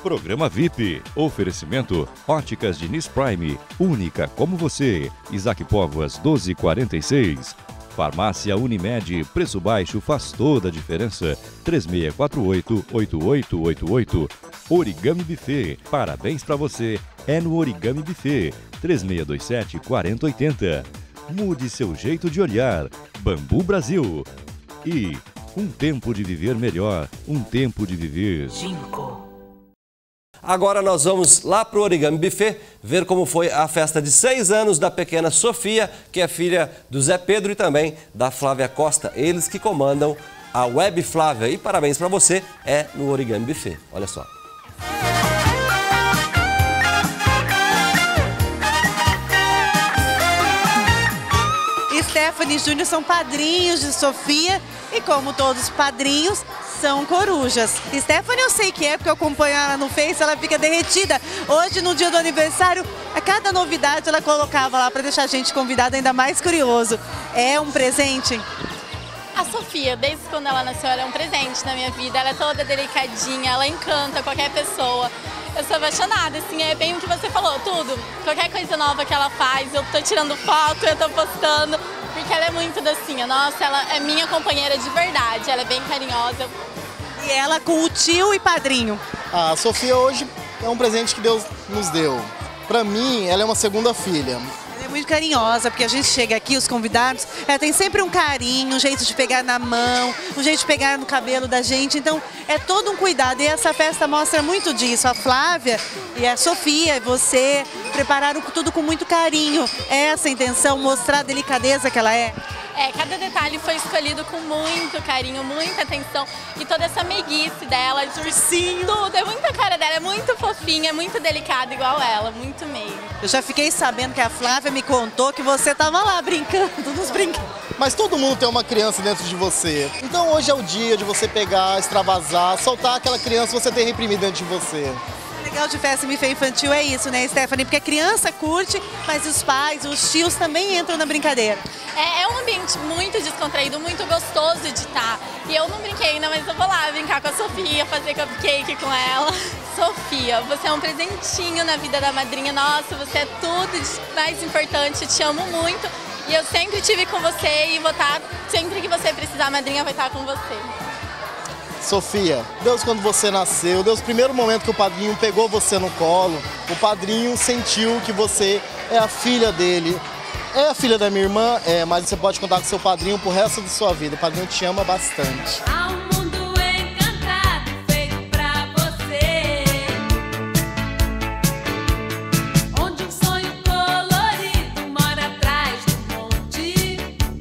Programa VIP. Oferecimento Óticas Diniz Prime. Única como você. Isaac Póvoas 1246. Farmácia Unimed. Preço baixo faz toda a diferença. 3648-8888. Origami Buffet. Parabéns pra você. É no Origami Buffet. 3627-4080. Mude seu jeito de olhar. Bambu Brasil. E um tempo de viver melhor. Um tempo de viver. Ginkgo. Agora nós vamos lá para o Origami Buffet ver como foi a festa de 6 anos da pequena Sofia, que é filha do Zé Pedro e também da Flávia Costa. Eles que comandam a Web Flávia. E parabéns para você, é no Origami Buffet. Olha só. Stephanie e Júnior são padrinhos de Sofia e, como todos os padrinhos, são corujas. Stephanie eu sei que é, porque eu acompanho ela no Face, ela fica derretida. Hoje, no dia do aniversário, a cada novidade ela colocava lá para deixar a gente convidado ainda mais curioso. É um presente? A Sofia, desde quando ela nasceu, ela é um presente na minha vida. Ela é toda delicadinha, ela encanta qualquer pessoa. Eu sou apaixonada, assim, é bem o que você falou, tudo. Qualquer coisa nova que ela faz, eu tô tirando foto, eu tô postando, porque ela é muito docinha. Nossa, ela é minha companheira de verdade, ela é bem carinhosa. E ela com o tio e padrinho? A Sofia hoje é um presente que Deus nos deu. Pra mim, ela é uma segunda filha. Ela é muito carinhosa, porque a gente chega aqui, os convidados, ela tem sempre um carinho, um jeito de pegar na mão, um jeito de pegar no cabelo da gente, então é todo um cuidado e essa festa mostra muito disso. A Flávia e a Sofia e você prepararam tudo com muito carinho. É essa a intenção, mostrar a delicadeza que ela é? É, cada detalhe foi escolhido com muito carinho, muita atenção e toda essa meiguice dela, ursinho, tudo, é muita cara dela, é muito fofinha, é muito delicada igual ela, muito meio. Eu já fiquei sabendo que a Flávia me contou que você estava lá brincando nos brinquedos. Mas todo mundo tem uma criança dentro de você. Então hoje é o dia de você pegar, extravasar, soltar aquela criança que você tem reprimido dentro de você. O legal de festa buffet infantil é isso, né, Stephanie? Porque a criança curte, mas os pais, os tios também entram na brincadeira. É um ambiente muito descontraído, muito gostoso de estar. E eu não brinquei ainda, mas eu vou lá brincar com a Sofia, fazer cupcake com ela. Sofia, você é um presentinho na vida da madrinha. Nossa, você é tudo de mais importante, eu te amo muito. E eu sempre estive com você e vou estar, sempre que você precisar, a madrinha vai estar com você. Sofia, Deus quando você nasceu, Deus primeiro momento que o padrinho pegou você no colo, o padrinho sentiu que você é a filha dele. É a filha da minha irmã, mas você pode contar com seu padrinho pro resto da sua vida. O padrinho te ama bastante. Há um mundo encantado feito pra você, onde um sonho colorido mora atrás do monte.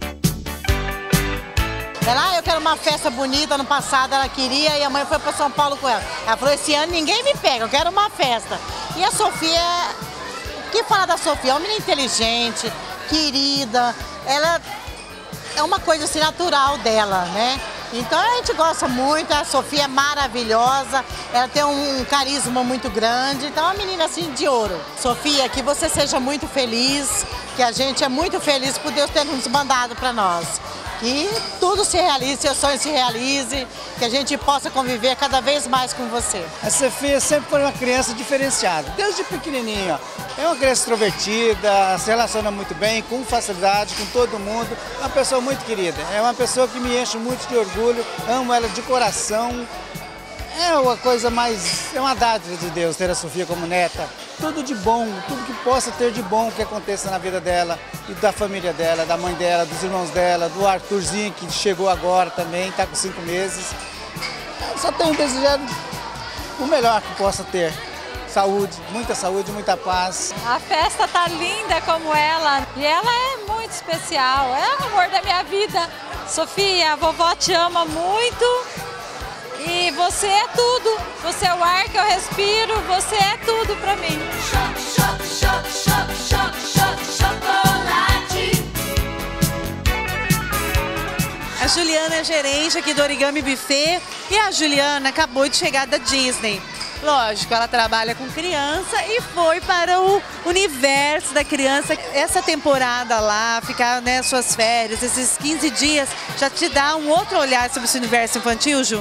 Eu quero uma festa bonita. Ano passado ela queria e a mãe foi para São Paulo com ela. Ela falou, esse ano ninguém me pega, eu quero uma festa. E a Sofia, o que falar da Sofia? É uma menina inteligente, querida, ela é uma coisa assim natural dela, né? Então a gente gosta muito, a Sofia é maravilhosa, ela tem um carisma muito grande, então é uma menina assim de ouro. Sofia, que você seja muito feliz, que a gente é muito feliz por Deus ter nos mandado para nós. Que tudo se realize, seu sonho se realize, que a gente possa conviver cada vez mais com você. A Sofia sempre foi uma criança diferenciada, desde pequenininha. É uma criança extrovertida, se relaciona muito bem, com facilidade, com todo mundo. É uma pessoa muito querida, é uma pessoa que me enche muito de orgulho, amo ela de coração. É uma coisa mais, é uma dádiva de Deus ter a Sofia como neta. Tudo de bom, tudo que possa ter de bom que aconteça na vida dela e da família dela, da mãe dela, dos irmãos dela, do Arthurzinho que chegou agora também, está com 5 meses. Eu só tenho desejado o melhor que possa ter. Saúde, muita paz. A festa tá linda como ela e ela é muito especial, é o amor da minha vida. Sofia, a vovó te ama muito. E você é tudo, você é o ar que eu respiro, você é tudo pra mim. A Juliana é gerente aqui do Origami Buffet e a Juliana acabou de chegar da Disney. Lógico, ela trabalha com criança e foi para o universo da criança. Essa temporada lá, ficar, né, suas férias, esses 15 dias, já te dá um outro olhar sobre esse universo infantil, Ju?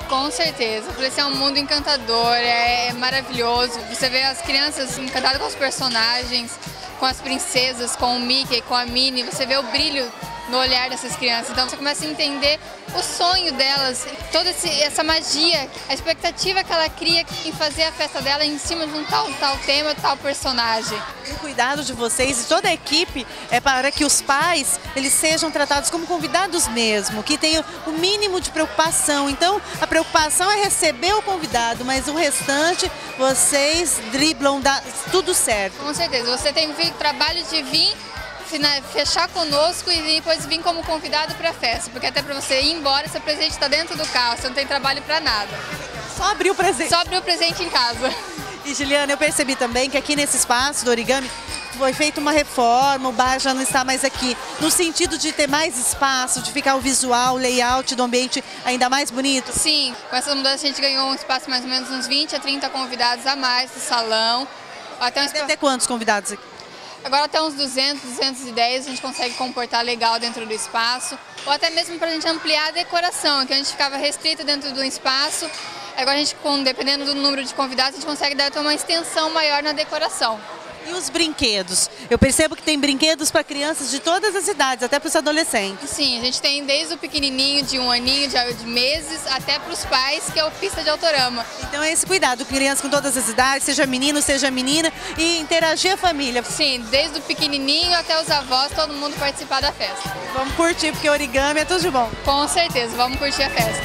Com certeza, por isso é um mundo encantador, é maravilhoso. Você vê as crianças encantadas com os personagens, com as princesas, com o Mickey, com a Minnie, você vê o brilho no olhar dessas crianças. Então você começa a entender o sonho delas, toda essa magia, a expectativa que ela cria em fazer a festa dela em cima de um tal tema, tal personagem. O cuidado de vocês e toda a equipe é para que os pais eles sejam tratados como convidados mesmo, que tenham o mínimo de preocupação. Então a preocupação é receber o convidado, mas o restante vocês driblam, dá tudo certo. Com certeza, você tem o trabalho de vir fechar conosco e depois vir como convidado para a festa, porque até para você ir embora, seu presente está dentro do carro, você não tem trabalho para nada. Só abrir o presente. Só abrir o presente em casa. E Juliana, eu percebi também que aqui nesse espaço do origami foi feita uma reforma, o bar já não está mais aqui, no sentido de ter mais espaço, de ficar o visual, o layout do ambiente ainda mais bonito. Sim, com essa mudança a gente ganhou um espaço mais ou menos uns 20 a 30 convidados a mais no salão. Até um espaço... Deve ter quantos convidados aqui? Agora até uns 200, 210 a gente consegue comportar legal dentro do espaço, ou até mesmo para a gente ampliar a decoração, que a gente ficava restrito dentro do espaço. Agora a gente, dependendo do número de convidados, a gente consegue dar uma extensão maior na decoração. E os brinquedos? Eu percebo que tem brinquedos para crianças de todas as idades, até para os adolescentes. Sim, a gente tem desde o pequenininho, de 1 aninho, de meses, até para os pais, que é o pista de autorama. Então é esse cuidado, crianças com todas as idades, seja menino, seja menina, e interagir a família. Sim, desde o pequenininho até os avós, todo mundo participar da festa. Vamos curtir, porque origami é tudo de bom. Com certeza, vamos curtir a festa.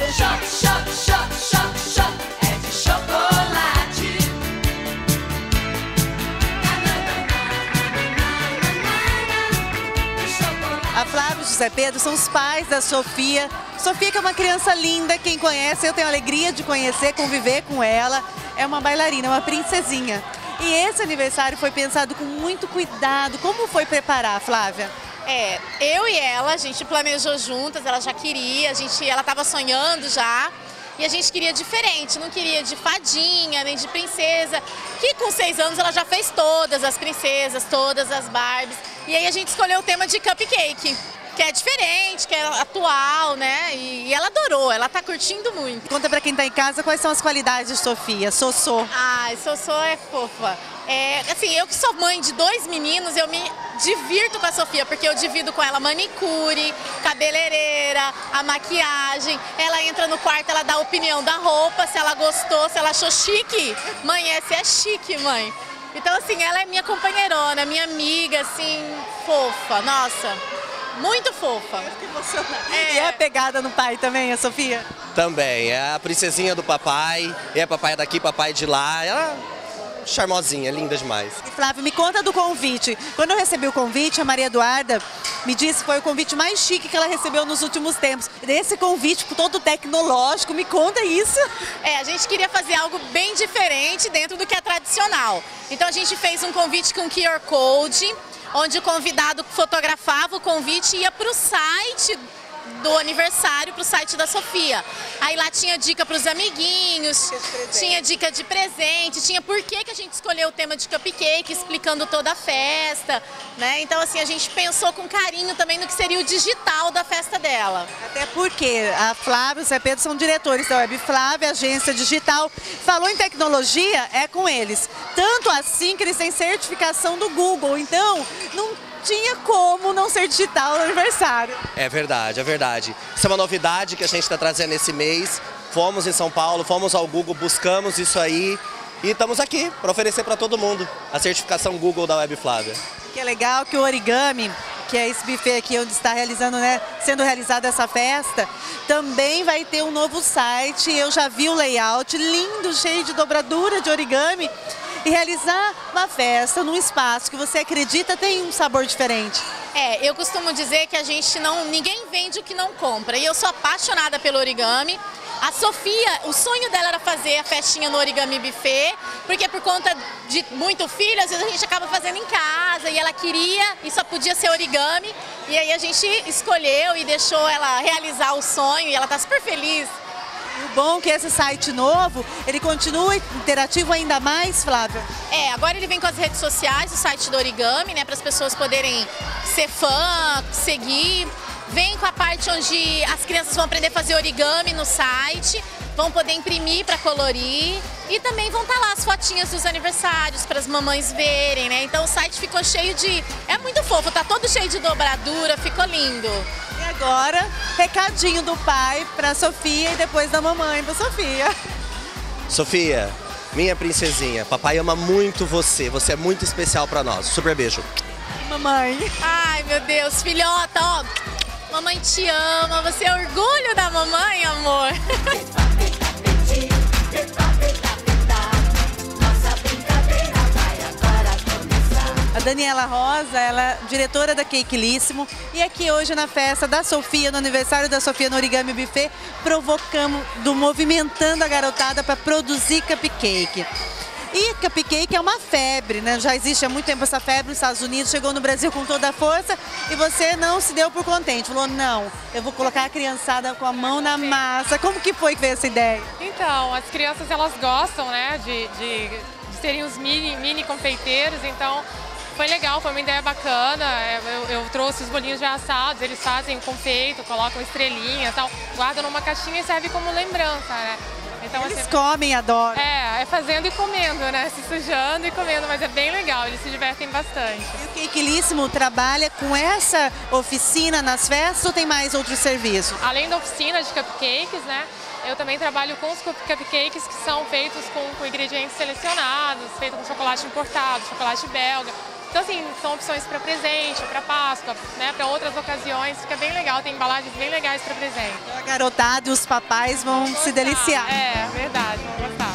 É de chocolate. A Flávia e o José Pedro são os pais da Sofia. Sofia que é uma criança linda, quem conhece, eu tenho a alegria de conhecer, conviver com ela. É uma bailarina, uma princesinha. E esse aniversário foi pensado com muito cuidado. Como foi preparar, Flávia? Eu e ela, a gente planejou juntas, ela já queria, ela estava sonhando já. E a gente queria diferente, não queria de fadinha, nem de princesa, que com 6 anos ela já fez todas as princesas, todas as Barbies. E aí a gente escolheu o tema de cupcake, que é diferente, que é atual, né? E ela adorou, ela tá curtindo muito. Conta pra quem tá em casa quais são as qualidades de Sofia, Sossô. Sossô é fofa. Assim, eu que sou mãe de 2 meninos, eu me divirto com a Sofia, porque eu divido com ela manicure, cabeleireira, a maquiagem. Ela entra no quarto, ela dá a opinião da roupa, se ela gostou, se ela achou chique. Mãe, essa é chique, mãe. Então, assim, ela é minha companheirona, minha amiga, assim, fofa. Nossa, muito fofa. E é pegada no pai também, a Sofia? Também, é a princesinha do papai, é papai daqui, papai de lá. Ela charmosinha, linda demais. E Flávio, me conta do convite. Quando eu recebi o convite, a Maria Eduarda me disse que foi o convite mais chique que ela recebeu nos últimos tempos. Esse convite todo tecnológico, me conta isso. A gente queria fazer algo bem diferente dentro do que é tradicional. Então a gente fez um convite com QR Code, onde o convidado fotografava o convite e ia para o site do aniversário, para o site da Sofia. Aí lá tinha dica para os amiguinhos, tinha dica de presente, tinha por que a gente escolheu o tema de cupcake, explicando toda a festa, né? Então assim, a gente pensou com carinho também no que seria o digital da festa dela. Até porque a Flávia e o Zé Pedro são diretores da Web Flávia, agência digital. Falou em tecnologia, é com eles. Tanto assim que eles têm certificação do Google, então não tinha como não ser digital no aniversário. É verdade, é verdade. Isso é uma novidade que a gente está trazendo esse mês. Fomos em São Paulo, fomos ao Google, buscamos isso aí e estamos aqui para oferecer para todo mundo a certificação Google da Web Flávia. Que é legal que o origami, que é esse buffet aqui onde está realizando, sendo realizada essa festa, também vai ter um novo site. Eu já vi o layout lindo, cheio de dobradura de origami. E realizar uma festa num espaço que você acredita tem um sabor diferente. Eu costumo dizer que ninguém vende o que não compra. E eu sou apaixonada pelo origami. A Sofia, o sonho dela era fazer a festinha no Origami Buffet, porque por conta de muito filho, às vezes a gente acaba fazendo em casa e ela queria e só podia ser origami. E aí a gente escolheu e deixou ela realizar o sonho e ela está super feliz. O bom é que esse site novo, ele continua interativo ainda mais, Flávia? Agora ele vem com as redes sociais, o site do origami, né, para as pessoas poderem ser fã, seguir. Vem com a parte onde as crianças vão aprender a fazer origami no site. vão poder imprimir para colorir e também vão estar lá as fotinhas dos aniversários para as mamães verem, né? Então o site ficou cheio de... É muito fofo, tá todo cheio de dobradura, ficou lindo. E agora, recadinho do pai para Sofia e depois da mamãe para Sofia. Sofia, minha princesinha, papai ama muito você. Você é muito especial para nós. Super beijo. Mamãe. Ai, meu Deus, filhota, ó. Mamãe te ama, você é orgulho da mamãe, amor. A Daniela Rosa, ela é diretora da Cakeíssimo e aqui hoje na festa da Sofia, no aniversário da Sofia no Origami Buffet, movimentando a garotada para produzir cupcake. E cupcake é uma febre, né? Já existe há muito tempo essa febre nos Estados Unidos, chegou no Brasil com toda a força e você não se deu por contente. Falou, não, eu vou colocar a criançada com a mão na massa. Como que foi que veio essa ideia? Então, as crianças elas gostam, né, de serem os mini confeiteiros, então foi legal, foi uma ideia bacana. Eu trouxe os bolinhos já assados, eles fazem o confeito, colocam estrelinha e tal, guardam numa caixinha e serve como lembrança, né? Então, eles comem, adoram. É fazendo e comendo, né? Se sujando e comendo, mas é bem legal, eles se divertem bastante. E o Cakeíssimo trabalha com essa oficina nas festas ou tem mais outros serviços? Além da oficina de cupcakes, né? Eu também trabalho com os cupcakes que são feitos com ingredientes selecionados, feitos com chocolate importado, chocolate belga. Então, assim, são opções para presente, para Páscoa, né, para outras ocasiões, fica bem legal, tem embalagens bem legais para presente. A garotada e os papais vão se deliciar. É, verdade, vão gostar.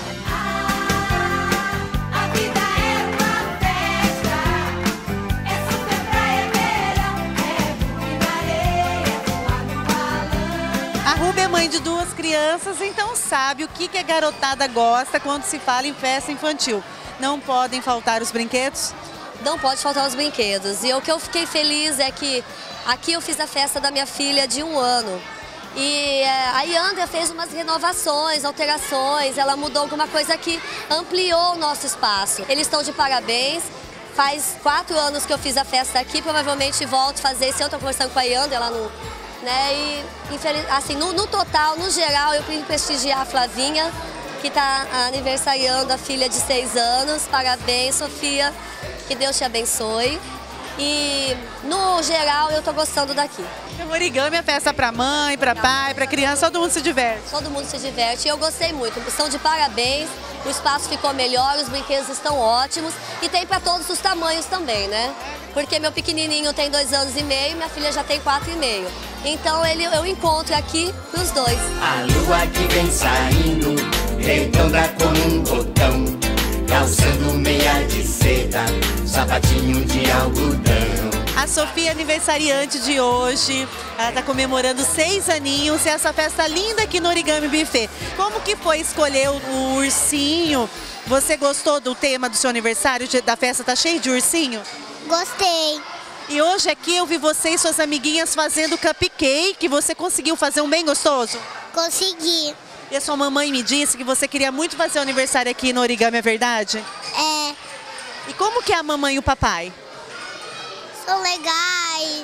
A vida é uma festa, é super praia, verão, é bug na areia, voar no balão. A Ruby é mãe de 2 crianças, então sabe o que a garotada gosta quando se fala em festa infantil. Não podem faltar os brinquedos? Não pode faltar os brinquedos. E o que eu fiquei feliz é que aqui eu fiz a festa da minha filha de 1 ano. E a Yandra fez umas renovações, alterações, ela mudou alguma coisa que ampliou o nosso espaço. Eles estão de parabéns. Faz 4 anos que eu fiz a festa aqui, provavelmente volto a fazer esse ano. Eu estou conversando com a Yandra, ela não... Né? E, assim, no total, no geral, eu queria prestigiar a Flavinha, que está aniversariando a filha de 6 anos. Parabéns, Sofia. Que Deus te abençoe. E, no geral, eu tô gostando daqui. O origami é festa pra mãe, pra pai, pra criança, todo mundo se diverte. Todo mundo se diverte e eu gostei muito. Estão de parabéns, o espaço ficou melhor, os brinquedos estão ótimos. E tem pra todos os tamanhos também, né? Porque meu pequenininho tem 2 anos e meio, minha filha já tem 4,5. Então eu encontro aqui pros dois. A lua que vem saindo, redonda como um botão, calçando meia de seda, sapatinho de algodão. A Sofia, aniversariante de hoje, ela está comemorando 6 aninhos e essa festa linda aqui no Origami Buffet. Como que foi escolher o ursinho? Você gostou do tema do seu aniversário, da festa? Tá cheio de ursinho? Gostei. E hoje aqui eu vi você e suas amiguinhas fazendo cupcake. Você conseguiu fazer um bem gostoso? Consegui. E a sua mamãe me disse que você queria muito fazer o aniversário aqui no Origami, é verdade? É. E como que é a mamãe e o papai? São legais.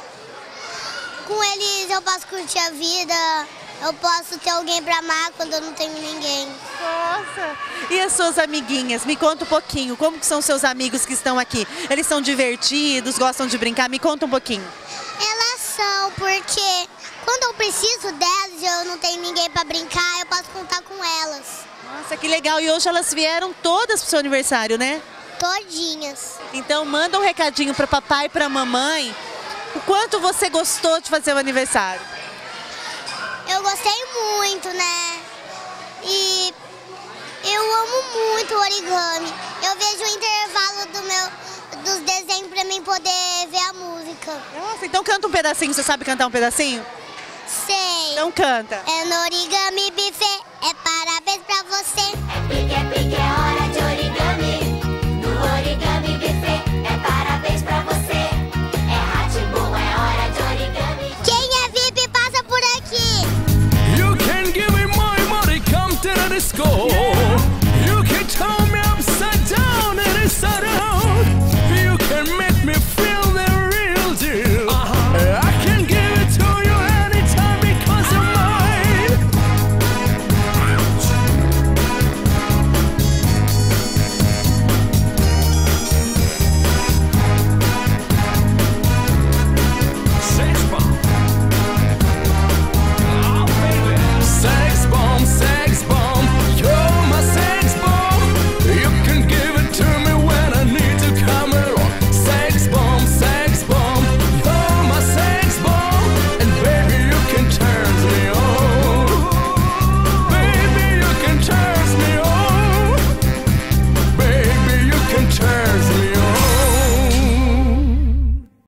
Com eles eu posso curtir a vida, eu posso ter alguém pra amar quando eu não tenho ninguém. Nossa! E as suas amiguinhas? Me conta um pouquinho, como que são seus amigos que estão aqui? Eles são divertidos, gostam de brincar? Me conta um pouquinho. Elas são, porque quando eu preciso delas e eu não tenho ninguém pra brincar, eu posso contar com elas. Nossa, que legal! E hoje elas vieram todas pro seu aniversário, né? Todinhas. Então manda um recadinho para papai e para mamãe. O quanto você gostou de fazer o aniversário? Eu gostei muito, né? E eu amo muito o origami. Eu vejo o intervalo dos desenhos para mim poder ver a música. Nossa, então canta um pedacinho. Você sabe cantar um pedacinho? Sei. Então canta. É no Origami Buffet, é parabéns pra você. É pique, é hora.